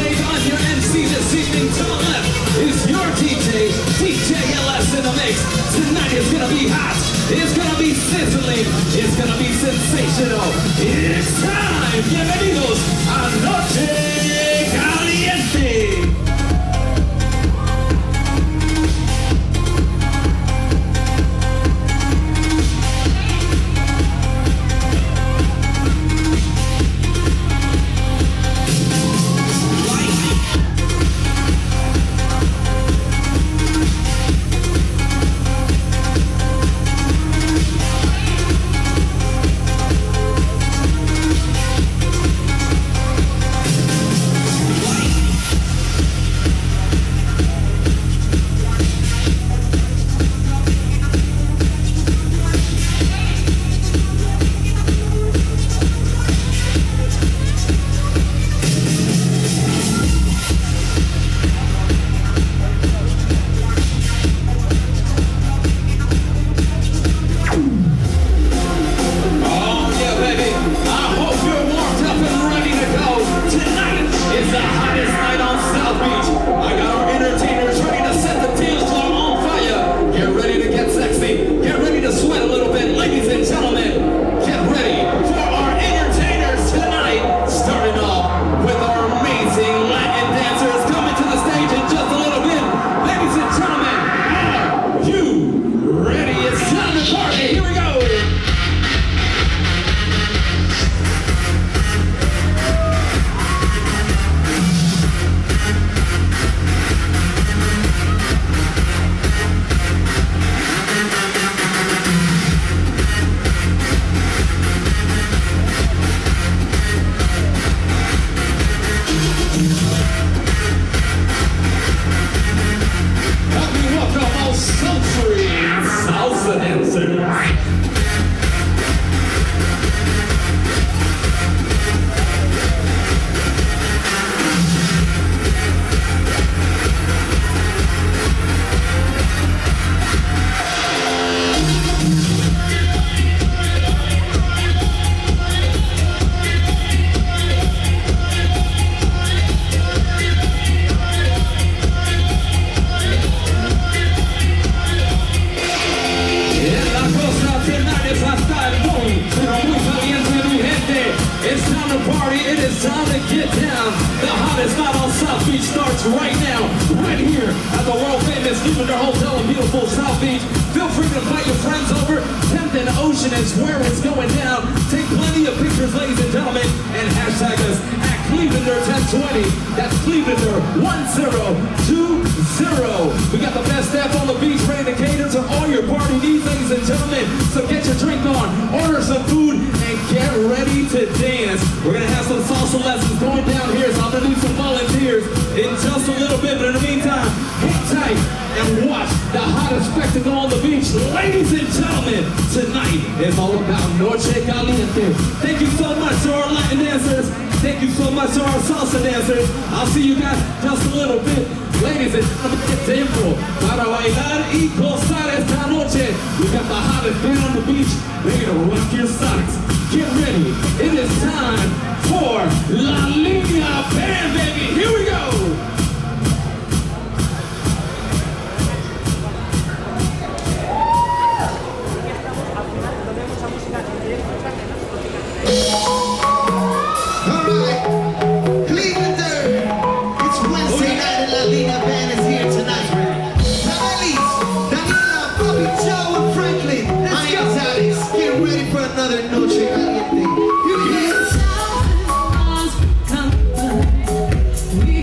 Caliente. I'm your MC this evening. To the left is your DJ, DJ LS in the mix. Tonight is gonna be hot. It's gonna be sizzling. It's gonna be sensational. It's time. Bienvenidos a Noche Caliente. Right now, right here at the world famous Stevenage Hotel in beautiful South Beach. Feel free to invite your friends over. 10th and Ocean is where it's going down. Take plenty of pictures, ladies and gentlemen, and hashtag us at Clevelander1020. That's Clevelander1020. We got the best staff on the beach ready to cater to all your party needs, ladies and gentlemen. So get your drink on, order some food, and get ready to dance. We're gonna have some salsa lessons going down here, so I'm gonna need some volunteers in just a little bit, but in the meantime, hang tight and watch the hottest spectacle on the beach. Ladies and gentlemen, tonight is all about Noche Caliente. Thank you so much to our Latin dancers. Thank you so much to our salsa dancers. I'll see you guys just a little bit. Ladies and gentlemen, it's tiempo para bailar y gozar esta noche. We got the hottest band on the beach, ready to rock your socks. Get ready. It is time for La Línea Band, baby. Here we go. All right, Cleveland, it's Wednesday night and La Línea Band is here tonight. Tamales, Daniela, Bobby, Joe, and Franklin. My name's Alex. Get ready for another Noche Caliente. You hear?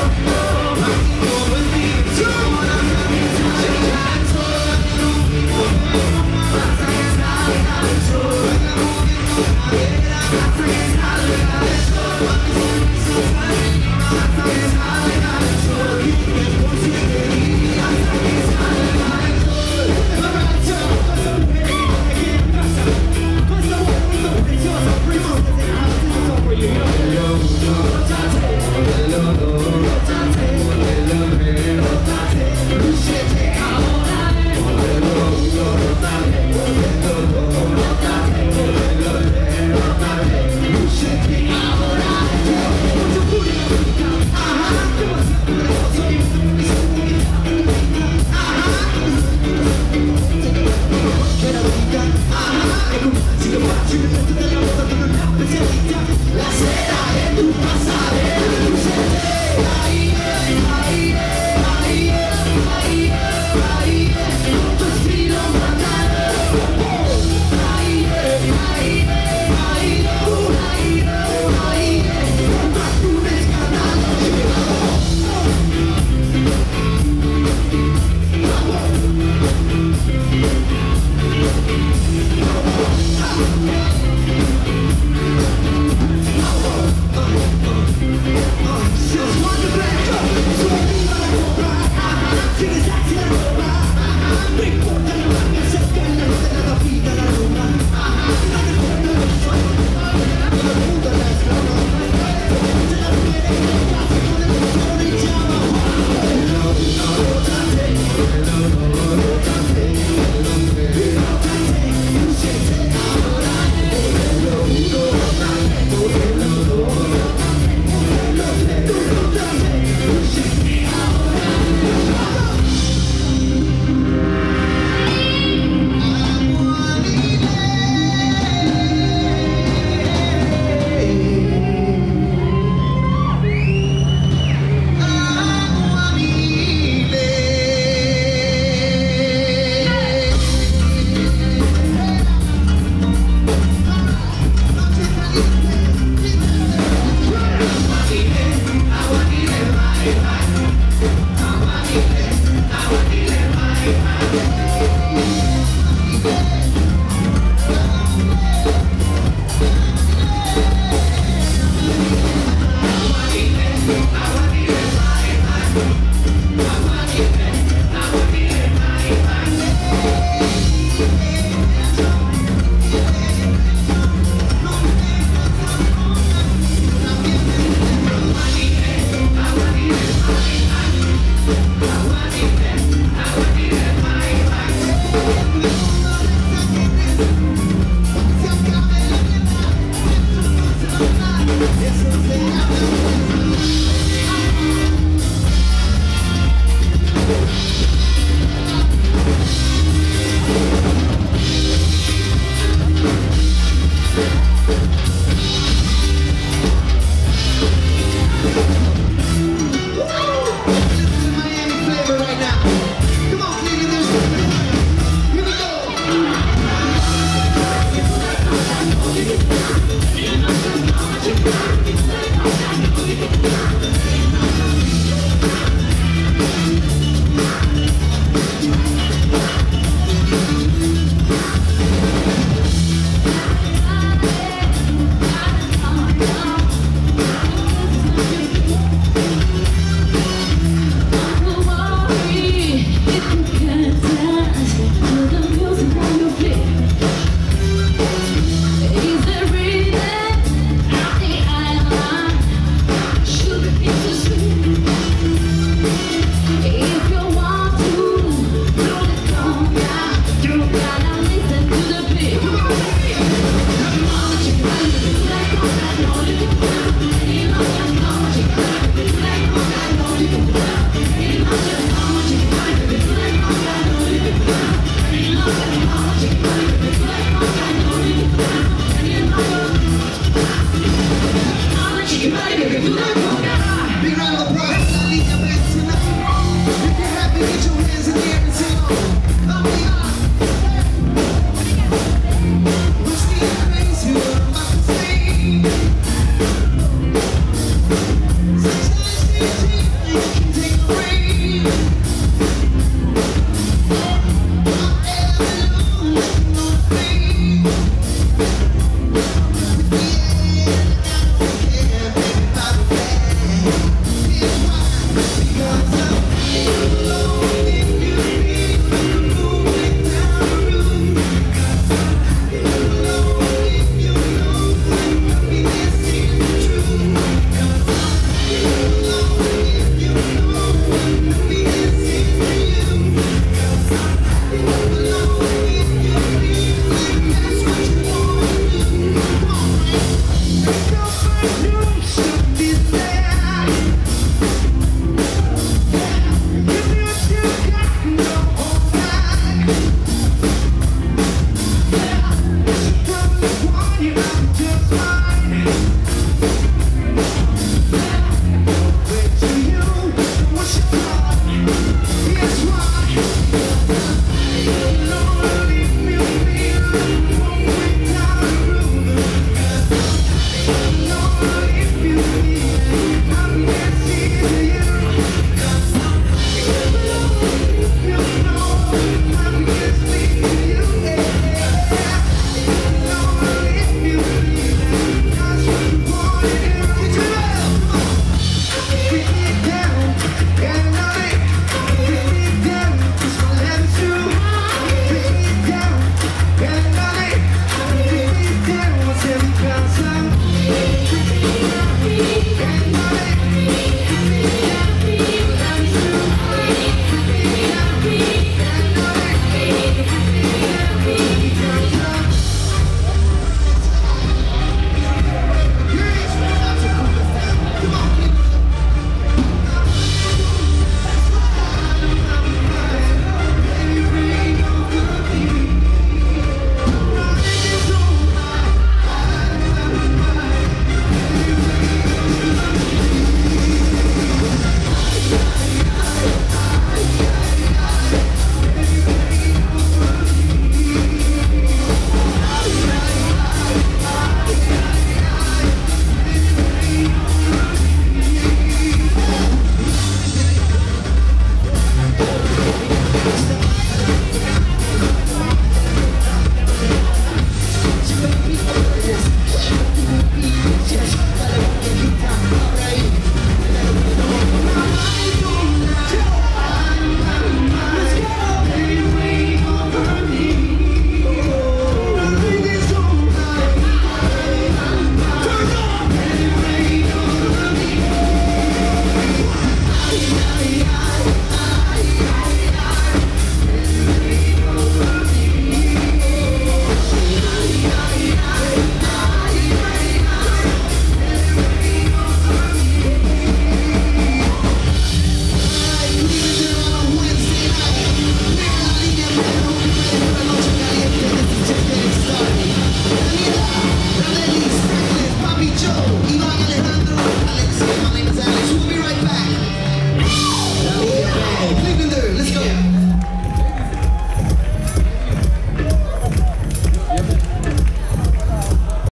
Yo, Because